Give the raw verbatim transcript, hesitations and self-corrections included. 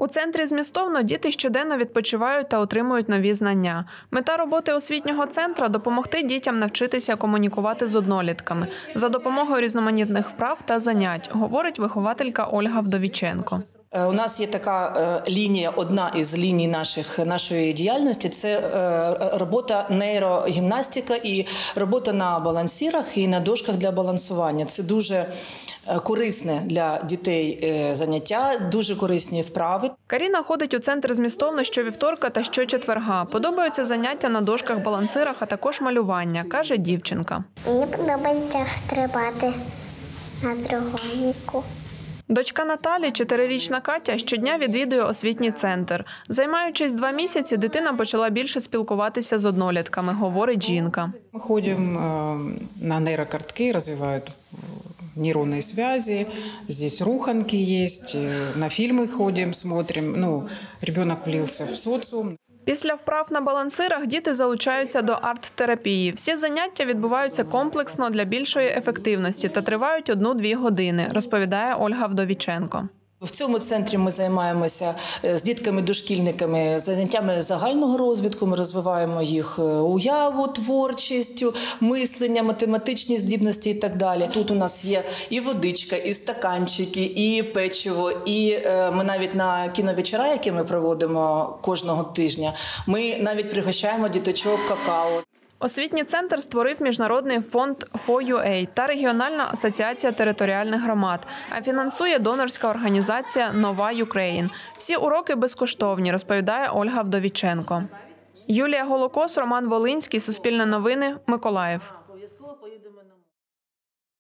центрі змістовно діти щоденно відпочивають та отримують нові знання. Мета роботи освітнього центру – допомогти дітям навчитися комунікувати з однолітками за допомогою різноманітних вправ та занять, говорить вихователька Ольга Вдовіченко. У нас є така лінія, одна із ліній наших, нашої діяльності – це робота нейрогімнастика і робота на балансирах і на дошках для балансування. Це дуже корисне для дітей заняття, дуже корисні вправи. Каріна ходить у центр змістовно щовівторка та щочетверга. Подобаються заняття на дошках-балансирах, а також малювання, каже дівчинка. Мені подобається стрибати на треугольнику. Дочка Наталі, чотирирічна Катя, щодня відвідує освітній центр. Займаючись два місяці, дитина почала більше спілкуватися з однолітками, говорить жінка. Ми ходимо на нейрокартки, розвивають нейронные связи, здесь руханки есть, на фильмы ходим, смотрим. Ну, ребенок влился в социум. Після вправ на балансирах діти залучаються до арт-терапії. Всі заняття відбуваються комплексно для більшої ефективності та тривають одну-дві години, розповідає Ольга Вдовіченко. В цьому центрі ми займаємося з дітками-дошкільниками заняттями загального розвитку. Ми розвиваємо їх уяву, творчість, мислення, математичні здібності і так далі. Тут у нас є і водичка, і стаканчики, і печиво, і ми навіть на кіновечора, які ми проводимо кожного тижня, ми навіть пригощаємо діточок какао. Освітній центр створив Міжнародний фонд фор ю ей та Регіональна асоціація територіальних громад, а фінансує донорська організація «Нова Юкрейн». Всі уроки безкоштовні, розповідає Ольга Вдовіченко. Юлія Голокос, Роман Волинський, Суспільне новини, Миколаїв.